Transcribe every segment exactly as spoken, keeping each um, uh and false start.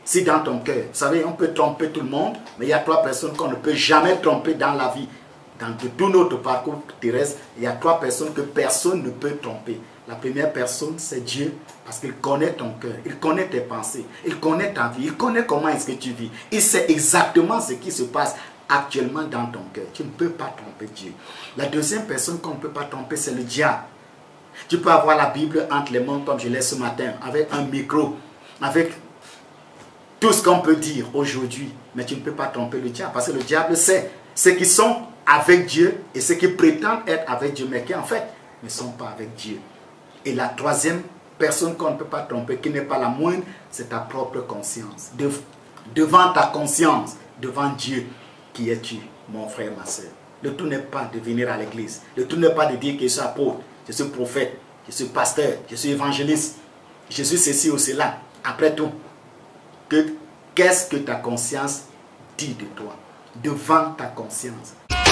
Si dans ton cœur, vous savez, on peut tromper tout le monde, mais il y a trois personnes qu'on ne peut jamais tromper dans la vie. Dans tout notre parcours terrestre, il y a trois personnes que personne ne peut tromper. La première personne, c'est Dieu, parce qu'il connaît ton cœur, il connaît tes pensées, il connaît ta vie, il connaît comment est-ce que tu vis. Il sait exactement ce qui se passe actuellement dans ton cœur. Tu ne peux pas tromper Dieu. La deuxième personne qu'on ne peut pas tromper, c'est le diable. Tu peux avoir la Bible entre les mains, comme je l'ai ce matin, avec un micro, avec tout ce qu'on peut dire aujourd'hui, mais tu ne peux pas tromper le diable, parce que le diable sait ceux qui sont avec Dieu et ceux qui prétendent être avec Dieu, mais qui en fait ne sont pas avec Dieu. Et la troisième personne qu'on ne peut pas tromper, qui n'est pas la moindre, c'est ta propre conscience. De, devant ta conscience, devant Dieu, qui es-tu, mon frère, ma soeur? Le tout n'est pas de venir à l'église, le tout n'est pas de dire que je suis apôtre, je suis prophète, je suis pasteur, je suis évangéliste, je suis ceci ou cela. Après tout, qu'est-ce que ta conscience dit de toi? Devant ta conscience.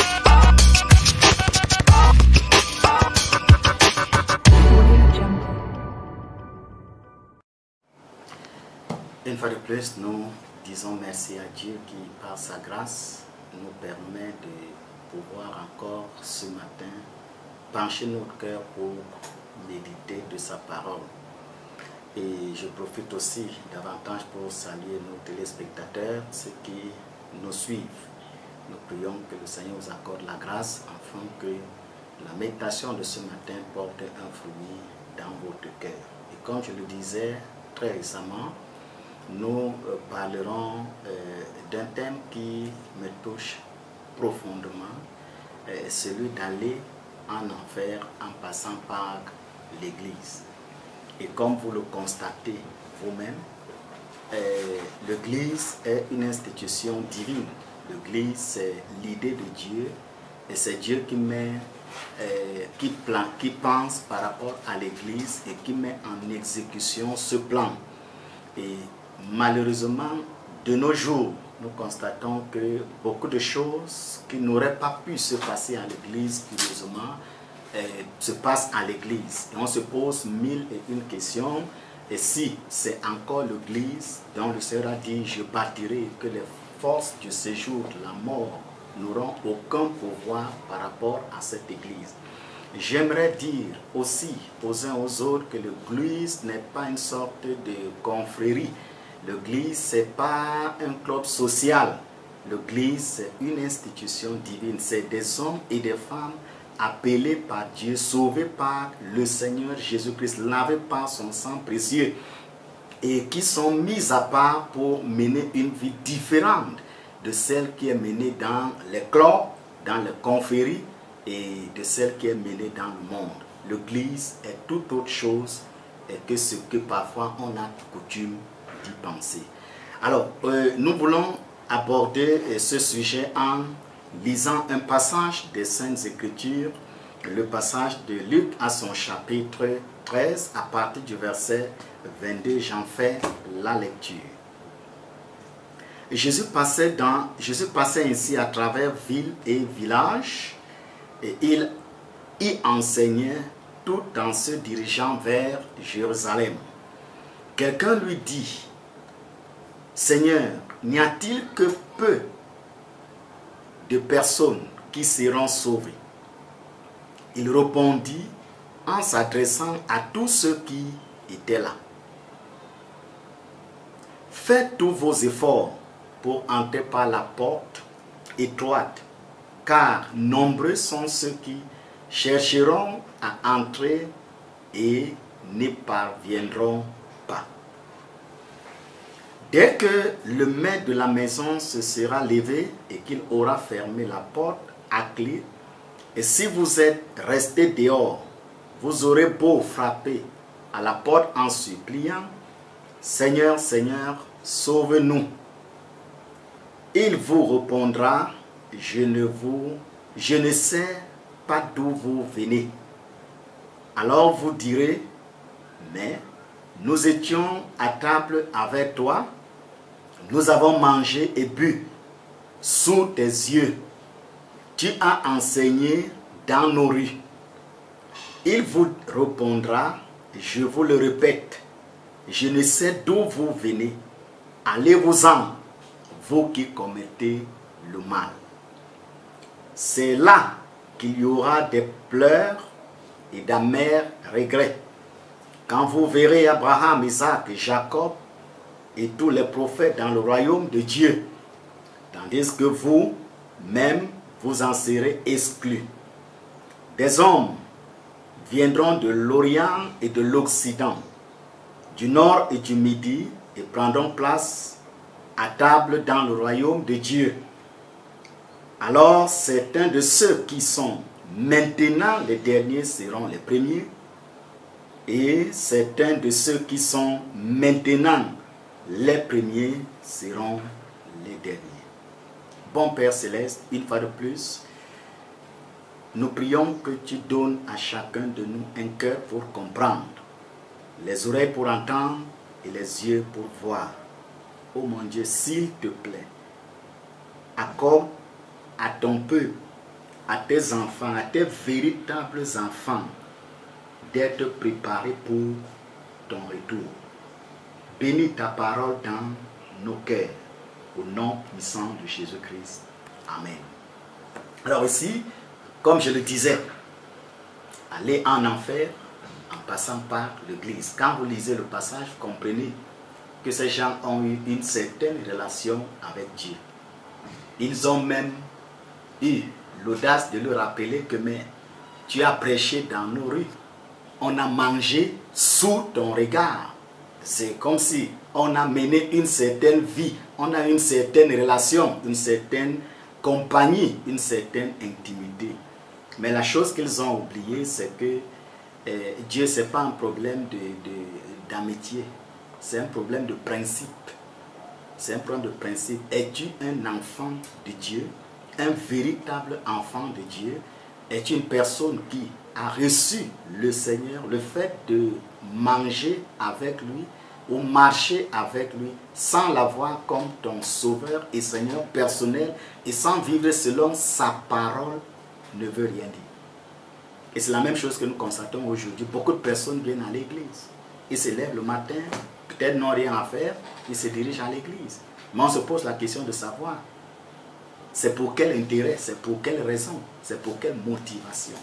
Une fois de plus, nous disons merci à Dieu qui, par sa grâce, nous permet de pouvoir encore ce matin pencher notre cœur pour méditer de sa parole. Et je profite aussi davantage pour saluer nos téléspectateurs, ceux qui nous suivent. Nous prions que le Seigneur vous accorde la grâce afin que la méditation de ce matin porte un fruit dans votre cœur. Et comme je le disais très récemment, nous parlerons euh, d'un thème qui me touche profondément, euh, celui d'aller en enfer en passant par l'Église. Et comme vous le constatez vous-même, euh, l'Église est une institution divine. L'Église, c'est l'idée de Dieu, et c'est Dieu qui, met, euh, qui, plan, qui pense par rapport à l'Église et qui met en exécution ce plan. Et malheureusement, de nos jours, nous constatons que beaucoup de choses qui n'auraient pas pu se passer à l'Église, curieusement, euh, se passent à l'Église. Et on se pose mille et une questions. Et si c'est encore l'Église dont le Seigneur a dit, je bâtirai, que les forces du séjour de la mort n'auront aucun pouvoir par rapport à cette Église. J'aimerais dire aussi aux uns aux autres que l'Église n'est pas une sorte de confrérie. L'Église, ce n'est pas un club social. L'Église, c'est une institution divine. C'est des hommes et des femmes appelés par Dieu, sauvés par le Seigneur Jésus-Christ, lavés par son sang précieux et qui sont mis à part pour mener une vie différente de celle qui est menée dans les clubs, dans les confréries et de celle qui est menée dans le monde. L'Église est tout autre chose que ce que parfois on a coutume d'y penser. Alors, euh, nous voulons aborder euh, ce sujet en lisant un passage des Saintes Écritures, le passage de Luc à son chapitre treize, à partir du verset vingt-deux, j'en fais la lecture. Jésus passait, dans, Jésus passait ainsi à travers villes et villages, et il y enseignait tout en se dirigeant vers Jérusalem. Quelqu'un lui dit, « Seigneur, n'y a-t-il que peu de personnes qui seront sauvées ?» Il répondit en s'adressant à tous ceux qui étaient là. « Faites tous vos efforts pour entrer par la porte étroite, car nombreux sont ceux qui chercheront à entrer et n'y parviendront pas. Dès que le maître de la maison se sera levé et qu'il aura fermé la porte à clé, et si vous êtes restés dehors, vous aurez beau frapper à la porte en suppliant, « Seigneur, Seigneur, sauve-nous !» Il vous répondra, « Je ne vous, je ne sais pas d'où vous venez. » Alors vous direz, « Mais nous étions à table avec toi, nous avons mangé et bu sous tes yeux. Tu as enseigné dans nos rues. » Il vous répondra, « Je vous le répète, je ne sais d'où vous venez. allez-vous-en, vous qui commettez le mal. C'est là qu'il y aura des pleurs et d'amers regrets. Quand vous verrez Abraham, Isaac et Jacob et tous les prophètes dans le royaume de Dieu, tandis que vous-même, vous en serez exclus. Des hommes viendront de l'Orient et de l'Occident, du Nord et du Midi, et prendront place à table dans le royaume de Dieu. Alors certains de ceux qui sont maintenant les derniers seront les premiers, et certains de ceux qui sont maintenant les premiers seront les derniers. Bon Père Céleste, une fois de plus, nous prions que tu donnes à chacun de nous un cœur pour comprendre, les oreilles pour entendre et les yeux pour voir. Oh mon Dieu, s'il te plaît, accorde à ton peuple, à tes enfants, à tes véritables enfants, d'être préparés pour ton retour. Bénis ta parole dans nos cœurs, au nom puissant de Jésus-Christ. Amen. Alors ici, comme je le disais, aller en enfer en passant par l'église. Quand vous lisez le passage, vous comprenez que ces gens ont eu une certaine relation avec Dieu. Ils ont même eu l'audace de le rappeler que mais tu as prêché dans nos rues. On a mangé sous ton regard. C'est comme si on a mené une certaine vie, on a une certaine relation, une certaine compagnie, une certaine intimité. Mais la chose qu'ils ont oubliée, c'est que euh, Dieu, ce n'est pas un problème d'amitié, de, de, c'est un problème de principe. C'est un problème de principe. Es-tu un enfant de Dieu, un véritable enfant de Dieu? Es-tu une personne qui a reçu le Seigneur, le fait de manger avec lui ou marcher avec lui sans l'avoir comme ton sauveur et Seigneur personnel et sans vivre selon sa parole ne veut rien dire. Et c'est la même chose que nous constatons aujourd'hui. Beaucoup de personnes viennent à l'église. Ils se lèvent le matin, peut-être n'ont rien à faire, ils se dirigent à l'église. Mais on se pose la question de savoir, c'est pour quel intérêt, c'est pour quelle raison, c'est pour quelle motivation.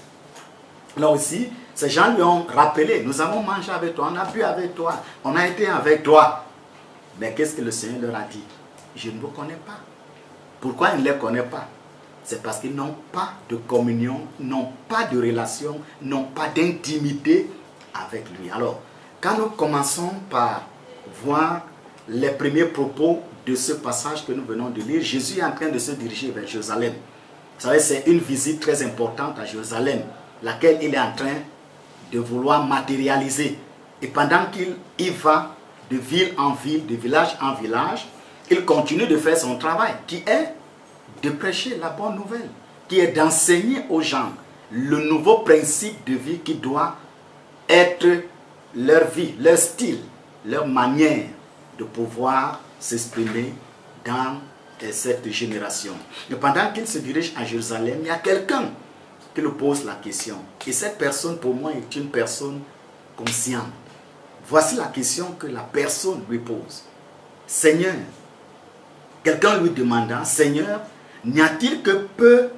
Là aussi, ces gens lui ont rappelé, nous avons mangé avec toi, on a bu avec toi, on a été avec toi. Mais qu'est-ce que le Seigneur leur a dit? Je ne vous connais pas. Pourquoi il ne les connaît pas? C'est parce qu'ils n'ont pas de communion, n'ont pas de relation, n'ont pas d'intimité avec lui. Alors, quand nous commençons par voir les premiers propos de ce passage que nous venons de lire, Jésus est en train de se diriger vers Jérusalem. Vous savez, c'est une visite très importante à Jérusalem, laquelle il est en train de vouloir matérialiser. Et pendant qu'il y va de ville en ville, de village en village, il continue de faire son travail, qui est de prêcher la bonne nouvelle, qui est d'enseigner aux gens le nouveau principe de vie qui doit être leur vie, leur style, leur manière de pouvoir s'exprimer dans cette génération. Et pendant qu'il se dirige à Jérusalem, il y a quelqu'un qui lui pose la question. Et cette personne, pour moi, est une personne consciente. Voici la question que la personne lui pose. Seigneur, quelqu'un lui demanda, Seigneur, n'y a-t-il que peu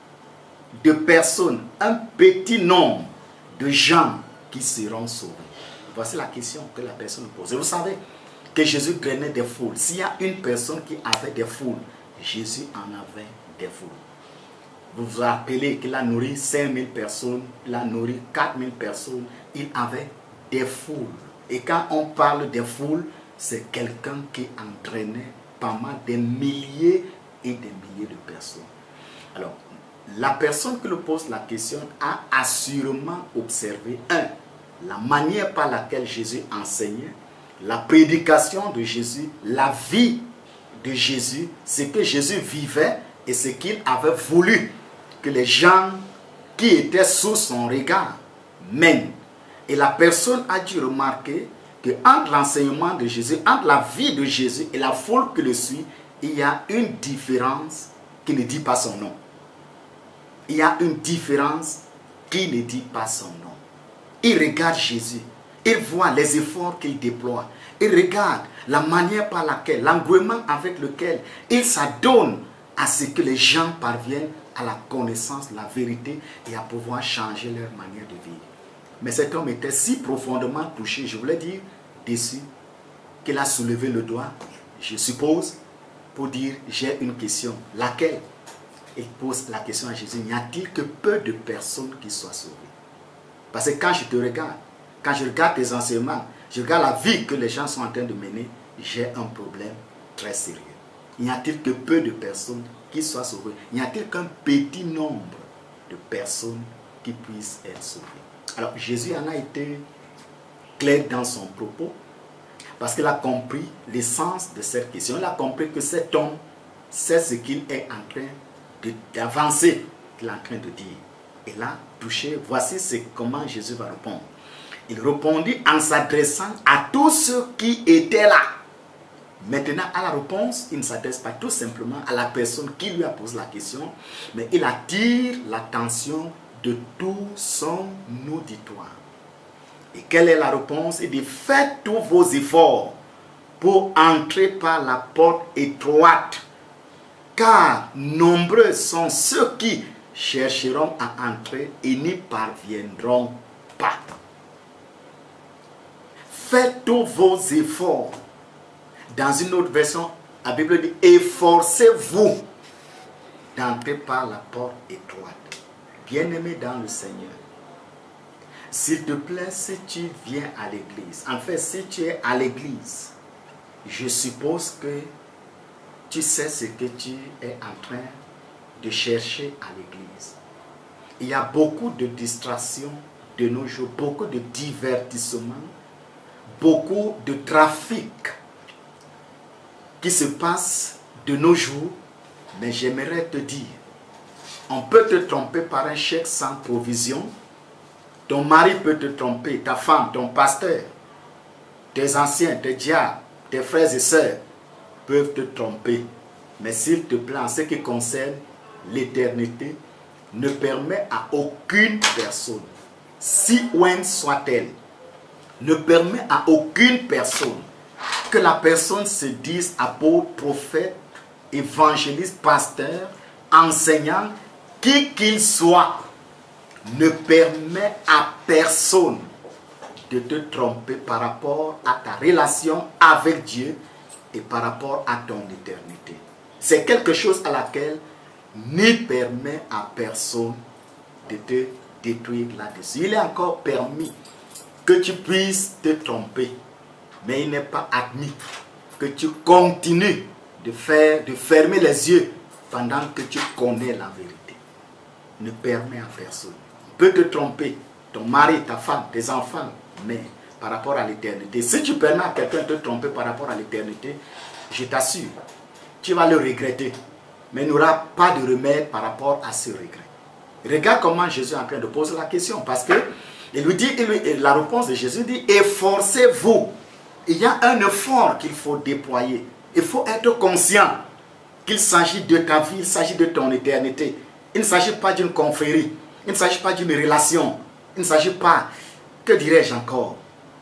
de personnes, un petit nombre de gens qui seront sauvés? Voici la question que la personne pose. Et vous savez que Jésus drainait des foules. S'il y a une personne qui avait des foules, Jésus en avait des foules. Vous vous rappelez qu'il a nourri cinq mille personnes, il a nourri quatre mille personnes, il avait des foules. Et quand on parle des foules, c'est quelqu'un qui entraînait pas mal des milliers et des milliers de personnes. Alors, la personne qui lui pose la question a assurément observé, un, la manière par laquelle Jésus enseignait, la prédication de Jésus, la vie de Jésus, ce que Jésus vivait et ce qu'il avait voulu que les gens qui étaient sous son regard mènent. Et la personne a dû remarquer que entre l'enseignement de Jésus, entre la vie de Jésus et la foule qui le suit, il y a une différence qui ne dit pas son nom. Il y a une différence qui ne dit pas son nom. Il regarde Jésus. Il voit les efforts qu'il déploie. il regarde la manière par laquelle, l'engouement avec lequel il s'adonne à ce que les gens parviennent à la connaissance, la vérité et à pouvoir changer leur manière de vivre. Mais cet homme était si profondément touché, je voulais dire déçu, qu'il a soulevé le doigt, je suppose, pour dire j'ai une question. Laquelle? Il pose la question à Jésus, n'y a-t-il que peu de personnes qui soient sauvées? Parce que quand je te regarde, quand je regarde tes enseignements, je regarde la vie que les gens sont en train de mener, j'ai un problème très sérieux. N'y a-t-il que peu de personnes qui soient sauvées? N'y a-t-il qu'un petit nombre de personnes qui puissent être sauvées? Alors Jésus en a été clair dans son propos, parce qu'il a compris l'essence de cette question. Il a compris que cet homme sait ce qu'il est en train d'avancer, qu'il est en train de dire. Et là, touché, voici comment Jésus va répondre. Il répondit en s'adressant à tous ceux qui étaient là. Maintenant, à la réponse, il ne s'adresse pas tout simplement à la personne qui lui a posé la question, mais il attire l'attention de tout son auditoire. Et quelle est la réponse? Il dit, faites tous vos efforts pour entrer par la porte étroite, car nombreux sont ceux qui chercheront à entrer et n'y parviendront pas. Faites tous vos efforts. Dans une autre version, la Bible dit, efforcez-vous d'entrer par la porte étroite. Bien-aimé dans le Seigneur, s'il te plaît, si tu viens à l'église, en fait, si tu es à l'église, je suppose que tu sais ce que tu es en train de chercher à l'église. Il y a beaucoup de distractions de nos jours, beaucoup de divertissements, beaucoup de trafic qui se passe de nos jours, mais j'aimerais te dire, on peut te tromper par un chèque sans provision, ton mari peut te tromper, ta femme, ton pasteur, tes anciens, tes diacres, tes frères et sœurs peuvent te tromper, mais s'il te plaît, en ce qui concerne l'éternité, ne permet à aucune personne, si loin soit-elle, ne permet à aucune personne que la personne se dise apôtre, prophète, évangéliste, pasteur, enseignant, qui qu'il soit, ne permet à personne de te tromper par rapport à ta relation avec Dieu et par rapport à ton éternité. C'est quelque chose à laquelle ne permet à personne de te détruire là-dessus. Il est encore permis que tu puisses te tromper, mais il n'est pas admis que tu continues de faire, de fermer les yeux pendant que tu connais la vérité. Ne permet à personne. On peut te tromper, ton mari, ta femme, tes enfants, mais par rapport à l'éternité, si tu permets à quelqu'un de te tromper par rapport à l'éternité, je t'assure, tu vas le regretter, mais il n'y aura pas de remède par rapport à ce regret. Regarde comment Jésus est en train de poser la question, parce que il lui dit, il lui, la réponse de Jésus dit, efforcez-vous. Il y a un effort qu'il faut déployer. Il faut être conscient qu'il s'agit de ta vie, il s'agit de ton éternité. Il ne s'agit pas d'une confrérie, il ne s'agit pas d'une relation, il ne s'agit pas, que dirais-je encore,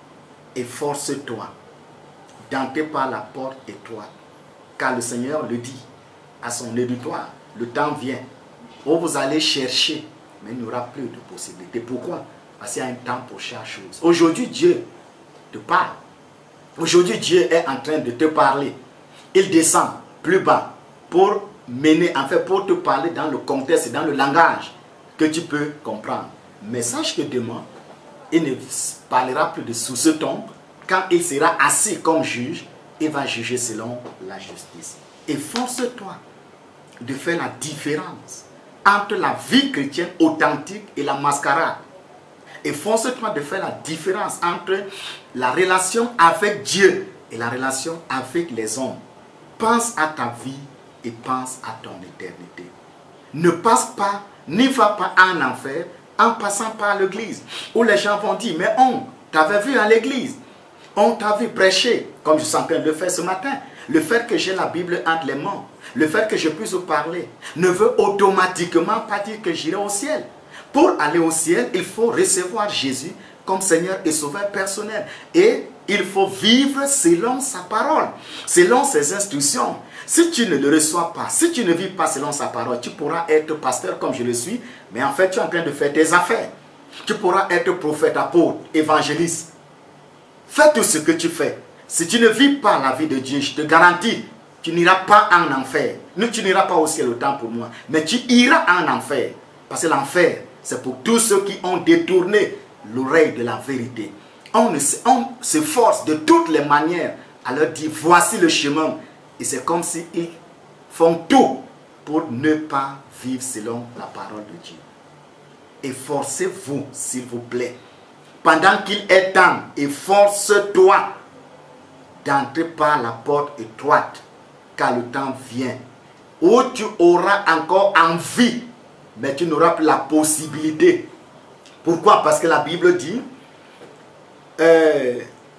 efforce-toi d'entrer par la porte étroite, car le Seigneur le dit à son auditoire, le temps vient où vous allez chercher, mais il n'y aura plus de possibilité. Pourquoi? Parce qu'il y a un temps pour chaque chose. Aujourd'hui, Dieu te parle. Aujourd'hui, Dieu est en train de te parler. Il descend plus bas pour mener, en fait, pour te parler dans le contexte et dans le langage que tu peux comprendre. Mais sache que demain, il ne parlera plus de sous ce ton. Quand il sera assis comme juge, il va juger selon la justice. Efforce-toi de faire la différence entre la vie chrétienne authentique et la mascarade. Efforce-toi de faire la différence entre la relation avec Dieu et la relation avec les hommes. Pense à ta vie et pense à ton éternité. Ne passe pas, n'y va pas en enfer en passant par l'église, où les gens vont dire, mais on t'avait vu à l'église, on t'a vu prêcher, comme je suis en train de le faire ce matin. Le fait que j'ai la Bible entre les mains, le fait que je puisse vous parler, ne veut automatiquement pas dire que j'irai au ciel. Pour aller au ciel, il faut recevoir Jésus comme Seigneur et Sauveur personnel. Et Il faut vivre selon sa parole, selon ses instructions. Si tu ne le reçois pas, si tu ne vis pas selon sa parole, tu pourras être pasteur comme je le suis, mais en fait tu es en train de faire tes affaires. Tu pourras être prophète, apôtre, évangéliste. Fais tout ce que tu fais. Si tu ne vis pas la vie de Dieu, je te garantis, tu n'iras pas en enfer. Non, tu n'iras pas au ciel autant pour moi, mais tu iras en enfer. Parce que l'enfer, c'est pour tous ceux qui ont détourné l'oreille de la vérité. On, on se force de toutes les manières à leur dire, voici le chemin. Et c'est comme s'ils font tout pour ne pas vivre selon la parole de Dieu. Efforcez-vous, s'il vous plaît, pendant qu'il est temps, efforce-toi d'entrer par la porte étroite, car le temps vient où tu auras encore envie, mais tu n'auras plus la possibilité. Pourquoi? Parce que la Bible dit, euh,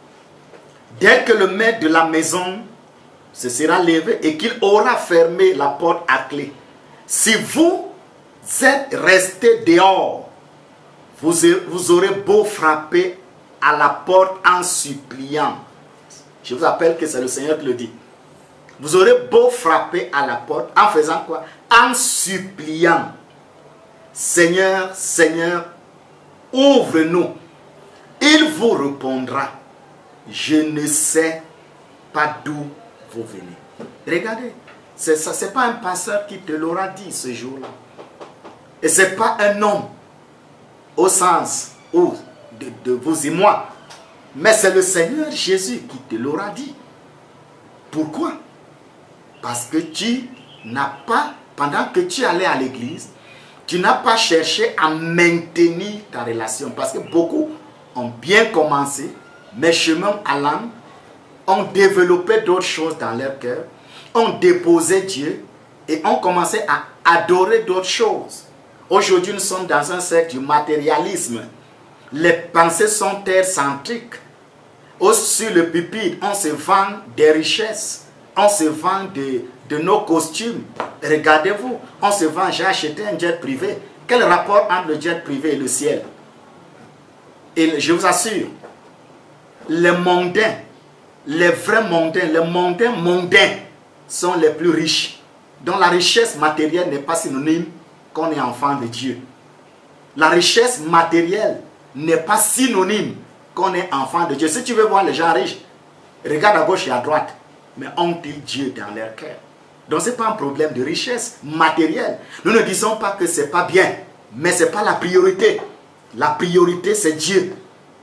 dès que le maître de la maison se sera levé et qu'il aura fermé la porte à clé, si vous êtes restés dehors, vous, vous aurez beau frapper à la porte en suppliant. Je vous rappelle que c'est le Seigneur qui le dit. Vous aurez beau frapper à la porte en faisant quoi? En suppliant. Seigneur, Seigneur, ouvre-nous. Il vous répondra, je ne sais pas d'où vous venez. Regardez, ce n'est pas un pasteur qui te l'aura dit ce jour-là. Et ce n'est pas un homme au sens où de, de vous et moi. Mais c'est le Seigneur Jésus qui te l'aura dit. Pourquoi? Parce que tu n'as pas, pendant que tu allais à l'église, tu n'as pas cherché à maintenir ta relation. Parce que beaucoup ont bien commencé, mais chemin allant, ont développé d'autres choses dans leur cœur, ont déposé Dieu et ont commencé à adorer d'autres choses. Aujourd'hui, nous sommes dans un cercle du matérialisme. Les pensées sont terre-centriques. Sur le pupitre, on se vend des richesses. On se vend de, de nos costumes. Regardez-vous, on se vend, j'ai acheté un jet privé. Quel rapport entre le jet privé et le ciel? Et je vous assure, les mondains, les vrais mondains, les mondains mondains sont les plus riches. Donc la richesse matérielle n'est pas synonyme qu'on est enfant de Dieu. La richesse matérielle n'est pas synonyme qu'on est enfant de Dieu. Si tu veux voir les gens riches, regarde à gauche et à droite. Mais ont-ils Dieu dans leur cœur? Donc ce n'est pas un problème de richesse matérielle. Nous ne disons pas que ce n'est pas bien, mais ce n'est pas la priorité. La priorité c'est Dieu.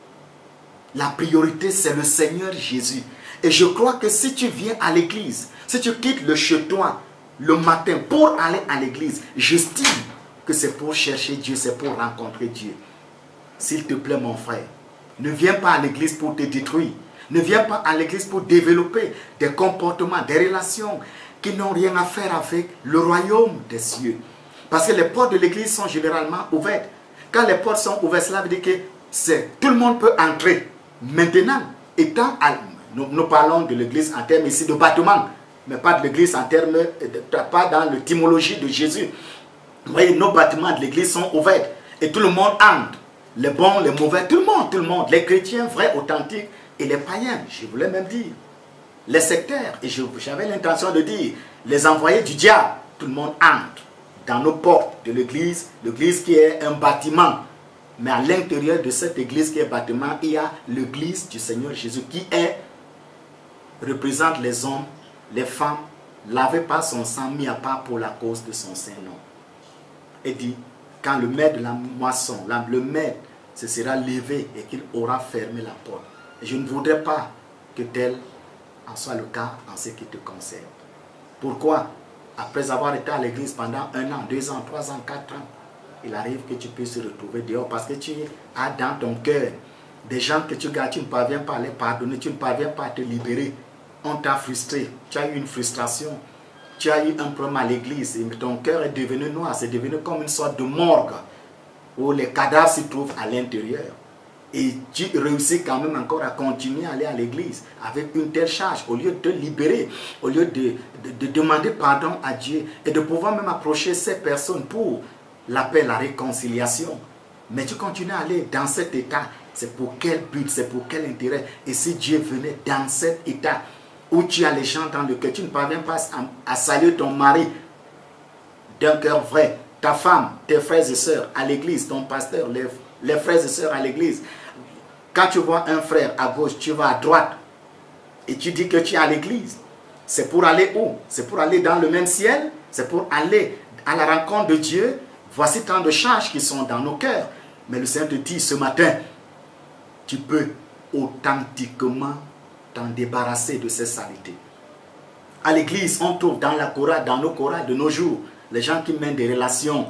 La priorité c'est le Seigneur Jésus. Et je crois que si tu viens à l'église, si tu quittes le chez toi le matin pour aller à l'église, j'estime que c'est pour chercher Dieu, c'est pour rencontrer Dieu. S'il te plaît mon frère, ne viens pas à l'église pour te détruire. Ne viens pas à l'église pour développer des comportements, des relations qui n'ont rien à faire avec le royaume des cieux. Parce que les portes de l'église sont généralement ouvertes. Quand les portes sont ouvertes, cela veut dire que tout le monde peut entrer. Maintenant, étant à, nous, nous parlons de l'église en termes ici de bâtiment, mais pas de l'église en termes, pas dans l'étymologie de Jésus. Vous voyez, nos bâtiments de l'église sont ouverts et tout le monde entre. Les bons, les mauvais, tout le monde, tout le monde. Les chrétiens vrais, authentiques et les païens, je voulais même dire. Les sectaires, et j'avais l'intention de dire, les envoyés du diable, tout le monde entre dans nos portes de l'église, l'église qui est un bâtiment. Mais à l'intérieur de cette église qui est bâtiment, il y a l'église du Seigneur Jésus qui est, représente les hommes, les femmes, lavés par son sang, mis à part pour la cause de son Saint-Nom. Et dit, quand le maître de la moisson, le maître se sera levé et qu'il aura fermé la porte. Et je ne voudrais pas que tel en soit le cas en ce qui te concerne. Pourquoi? Après avoir été à l'église pendant un an, deux ans, trois ans, quatre ans, il arrive que tu puisses se retrouver dehors parce que tu as dans ton cœur des gens que tu gardes, tu ne parviens pas à les pardonner, tu ne parviens pas à te libérer. On t'a frustré, tu as eu une frustration. Tu as eu un problème à l'église et ton cœur est devenu noir, c'est devenu comme une sorte de morgue où les cadavres se trouvent à l'intérieur. Et tu réussis quand même encore à continuer à aller à l'église avec une telle charge, au lieu de te libérer, au lieu de, de, de demander pardon à Dieu et de pouvoir même approcher ces personnes pour la paix, la réconciliation. Mais tu continues à aller dans cet état. C'est pour quel but, c'est pour quel intérêt? Et si Dieu venait dans cet état où tu as les gens dans le cœur, tu ne parviens pas à, à saluer ton mari d'un cœur vrai, ta femme, tes frères et sœurs à l'église, ton pasteur, les, les frères et sœurs à l'église. Quand tu vois un frère à gauche, tu vas à droite et tu dis que tu es à l'église. C'est pour aller où? C'est pour aller dans le même ciel? C'est pour aller à la rencontre de Dieu? Voici tant de charges qui sont dans nos cœurs. Mais le Seigneur te dit ce matin, tu peux authentiquement t'en débarrasser de ces saletés. À l'église, on trouve dans la chorale, dans nos chorales de nos jours, les gens qui mènent des relations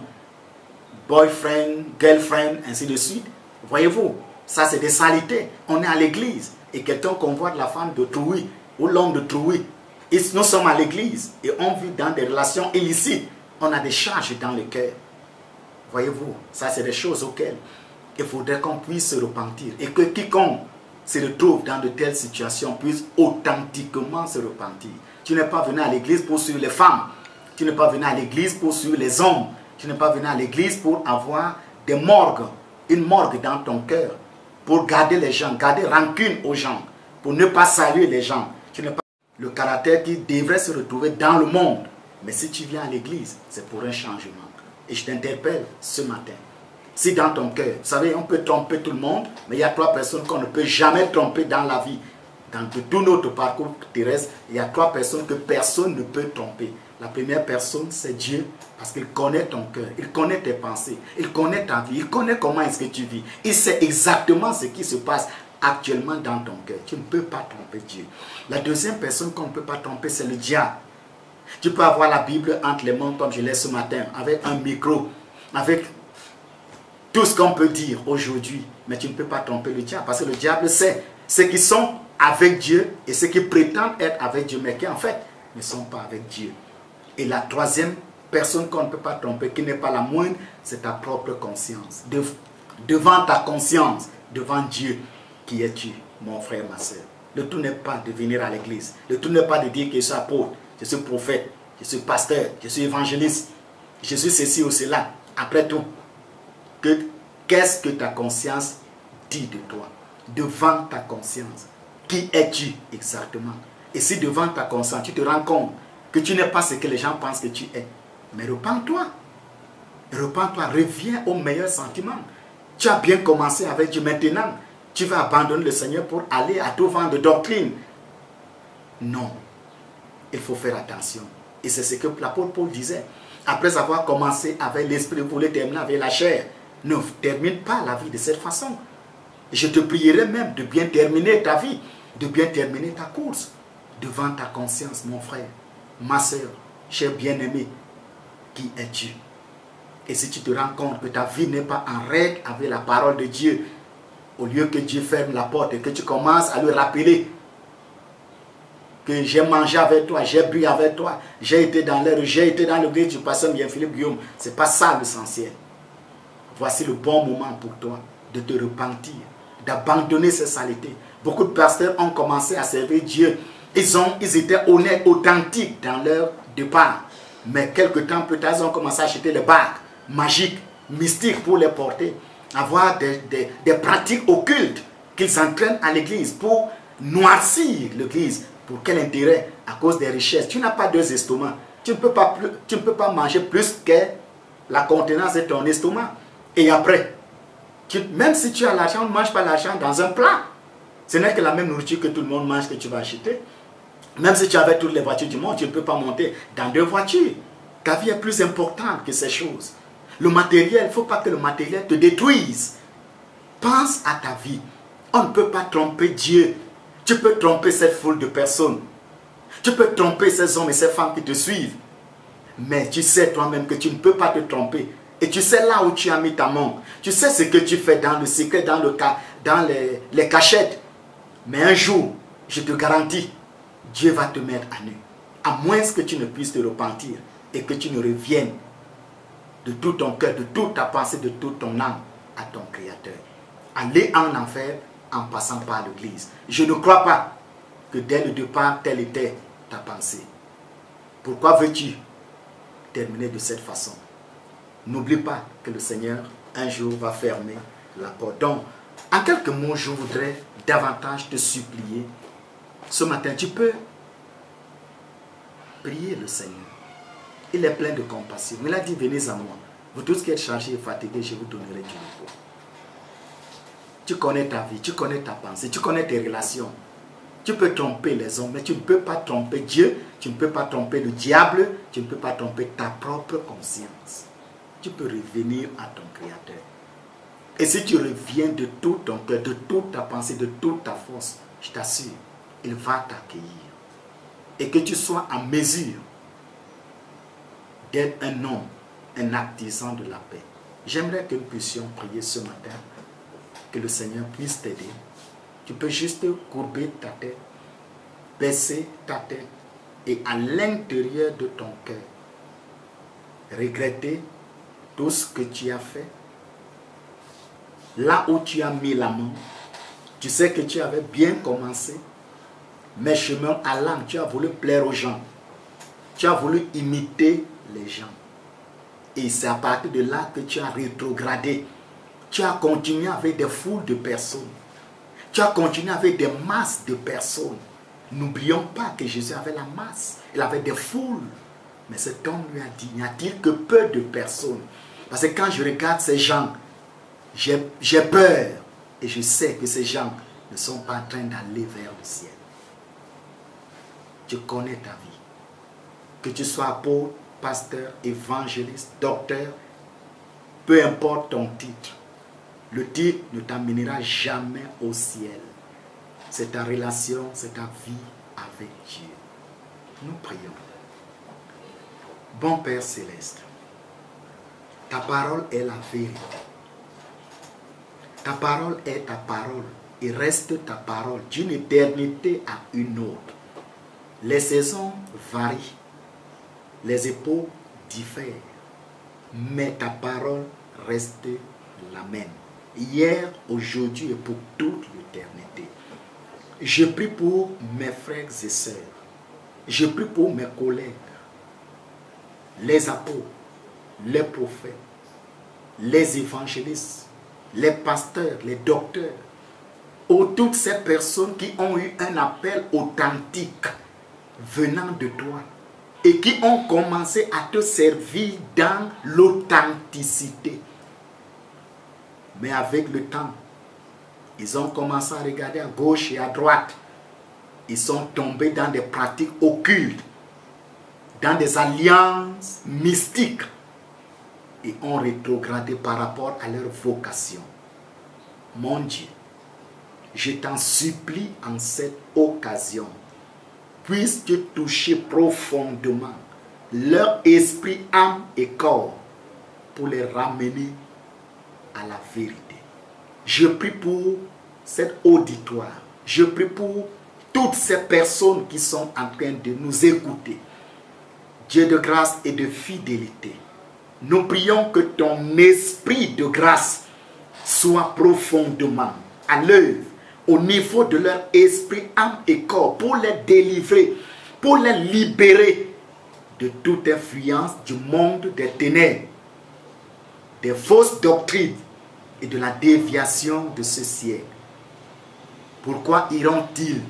boyfriend, girlfriend, ainsi de suite. Voyez-vous, ça c'est des saletés. On est à l'église et quelqu'un convoite la femme d'autrui ou l'homme d'autrui. Nous sommes à l'église et on vit dans des relations illicites. On a des charges dans le cœur. Voyez-vous, ça c'est des choses auxquelles il faudrait qu'on puisse se repentir. Et que quiconque se retrouve dans de telles situations puisse authentiquement se repentir. Tu n'es pas venu à l'église pour suivre les femmes. Tu n'es pas venu à l'église pour suivre les hommes. Tu n'es pas venu à l'église pour avoir des morgues, une morgue dans ton cœur, pour garder les gens, garder rancune aux gens, pour ne pas saluer les gens. Tu n'es pas le caractère qui devrait se retrouver dans le monde. Mais si tu viens à l'église, c'est pour un changement. Et je t'interpelle ce matin. Si dans ton cœur, vous savez, on peut tromper tout le monde, mais il y a trois personnes qu'on ne peut jamais tromper dans la vie. Dans tout notre parcours terrestre, il y a trois personnes que personne ne peut tromper. La première personne, c'est Dieu, parce qu'il connaît ton cœur, il connaît tes pensées, il connaît ta vie, il connaît comment est-ce que tu vis. Il sait exactement ce qui se passe actuellement dans ton cœur. Tu ne peux pas tromper Dieu. La deuxième personne qu'on ne peut pas tromper, c'est le diable. Tu peux avoir la Bible entre les mains, comme je l'ai ce matin, avec un micro, avec tout ce qu'on peut dire aujourd'hui, mais tu ne peux pas tromper le diable, parce que le diable sait ceux qui sont avec Dieu et ceux qui prétendent être avec Dieu, mais qui en fait ne sont pas avec Dieu. Et la troisième personne qu'on ne peut pas tromper, qui n'est pas la moindre, c'est ta propre conscience. De, devant ta conscience, devant Dieu, qui es-tu, mon frère, ma soeur? Le tout n'est pas de venir à l'église. Le tout n'est pas de dire que je suis apôtre, je suis prophète, je suis pasteur, je suis évangéliste, je suis ceci ou cela. Après tout, qu'est-ce que ta conscience dit de toi? Devant ta conscience, qui es-tu exactement? Et si devant ta conscience, tu te rends compte que tu n'es pas ce que les gens pensent que tu es, mais repens-toi. Repens-toi, reviens au meilleur sentiment. Tu as bien commencé avec Dieu, maintenant tu vas abandonner le Seigneur pour aller à tout vent de doctrine. Non, il faut faire attention. Et c'est ce que l'apôtre Paul disait. Après avoir commencé avec l'esprit, vous voulez terminer avec la chair. Ne termine pas la vie de cette façon. Je te prierai même de bien terminer ta vie, de bien terminer ta course devant ta conscience, mon frère, ma soeur, cher bien-aimé. Qui es-tu? Et si tu te rends compte que ta vie n'est pas en règle avec la parole de Dieu, au lieu que Dieu ferme la porte et que tu commences à lui rappeler que j'ai mangé avec toi, j'ai bu avec toi, j'ai été dans l'air, j'ai été dans l'église du pasteur Bien-Philippe Guillaume, ce n'est pas ça l'essentiel. Voici le bon moment pour toi de te repentir, d'abandonner ces saletés. Beaucoup de pasteurs ont commencé à servir Dieu. Ils, ont, ils étaient honnêtes, authentiques dans leur départ. Mais quelques temps plus tard, ils ont commencé à acheter les bagues magiques, mystiques pour les porter. Avoir des, des, des pratiques occultes qu'ils entraînent à l'église pour noircir l'église. Pour quel intérêt? À cause des richesses. Tu n'as pas deux estomacs. Tu ne peux pas, plus, tu ne peux pas manger plus que la contenance de ton estomac. Et après, tu, même si tu as l'argent, ne mange pas l'argent dans un plat. Ce n'est que la même nourriture que tout le monde mange que tu vas acheter. Même si tu avais toutes les voitures du monde, tu ne peux pas monter dans deux voitures. Ta vie est plus importante que ces choses. Le matériel, il ne faut pas que le matériel te détruise. Pense à ta vie. On ne peut pas tromper Dieu. Tu peux tromper cette foule de personnes. Tu peux tromper ces hommes et ces femmes qui te suivent. Mais tu sais toi-même que tu ne peux pas te tromper. Et tu sais là où tu as mis ta main. Tu sais ce que tu fais dans le secret, dans, le cas, dans les, les cachettes. Mais un jour, je te garantis, Dieu va te mettre à nu. À moins que tu ne puisses te repentir et que tu ne reviennes de tout ton cœur, de toute ta pensée, de toute ton âme à ton Créateur. Aller en enfer en passant par l'église. Je ne crois pas que dès le départ, telle était ta pensée. Pourquoi veux-tu terminer de cette façon? N'oublie pas que le Seigneur, un jour, va fermer la porte. Donc, En quelques mots, je voudrais davantage te supplier. Ce matin, tu peux prier le Seigneur. Il est plein de compassion. Il a dit, venez à moi. Vous tous qui êtes chargés et fatigués, je vous donnerai du repos. Tu connais ta vie, tu connais ta pensée, tu connais tes relations. Tu peux tromper les hommes, mais tu ne peux pas tromper Dieu, tu ne peux pas tromper le diable, tu ne peux pas tromper ta propre conscience. Tu peux revenir à ton Créateur. Et si tu reviens de tout ton cœur, de toute ta pensée, de toute ta force, je t'assure, il va t'accueillir. Et que tu sois en mesure d'être un homme, un artisan de la paix. J'aimerais que nous puissions prier ce matin, que le Seigneur puisse t'aider. Tu peux juste courber ta tête, baisser ta tête et à l'intérieur de ton cœur, regretter tout ce que tu as fait. Là où tu as mis la main, tu sais que tu avais bien commencé, mais chemin allant, tu as voulu plaire aux gens. Tu as voulu imiter les gens. Et c'est à partir de là que tu as rétrogradé. Tu as continué avec des foules de personnes. Tu as continué avec des masses de personnes. N'oublions pas que Jésus avait la masse. Il avait des foules. Mais cet homme lui a dit, n'y a-t-il que peu de personnes? Parce que quand je regarde ces gens, j'ai peur. Et je sais que ces gens ne sont pas en train d'aller vers le ciel. Tu connais ta vie. Que tu sois apôtre, pasteur, évangéliste, docteur, peu importe ton titre. Le titre ne t'amènera jamais au ciel. C'est ta relation, c'est ta vie avec Dieu. Nous prions. Bon Père Céleste, ta parole est la vérité. Ta parole est ta parole et reste ta parole d'une éternité à une autre. Les saisons varient, les époques diffèrent, mais ta parole reste la même. Hier, aujourd'hui et pour toute l'éternité. Je prie pour mes frères et sœurs. Je prie pour mes collègues, les apôtres, les prophètes, les évangélistes, les pasteurs, les docteurs, ou toutes ces personnes qui ont eu un appel authentique venant de toi et qui ont commencé à te servir dans l'authenticité. Mais avec le temps, ils ont commencé à regarder à gauche et à droite. Ils sont tombés dans des pratiques occultes, dans des alliances mystiques et ont rétrogradé par rapport à leur vocation. Mon Dieu, je t'en supplie en cette occasion, puisses-tu toucher profondément leur esprit, âme et corps pour les ramener à la vérité. Je prie pour cet auditoire. Je prie pour toutes ces personnes qui sont en train de nous écouter. Dieu de grâce et de fidélité, nous prions que ton esprit de grâce soit profondément à l'œuvre au niveau de leur esprit, âme et corps pour les délivrer, pour les libérer de toute influence du monde des ténèbres, des fausses doctrines et de la déviation de ce siècle. Pourquoi iront-ils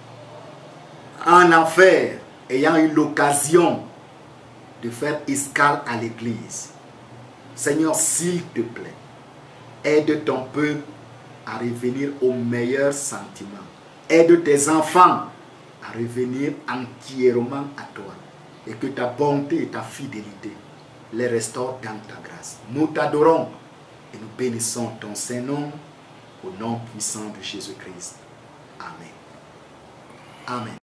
en enfer ayant eu l'occasion de faire escale à l'église? Seigneur, s'il te plaît, aide ton peuple à revenir aux meilleurs sentiments. Aide tes enfants à revenir entièrement à toi. Et que ta bonté et ta fidélité les restaurent dans ta grâce. Nous t'adorons et nous bénissons ton Saint-Nom au nom puissant de Jésus-Christ. Amen. Amen.